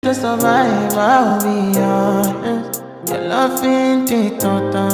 To survive, I'll be honest. Your love ain't it,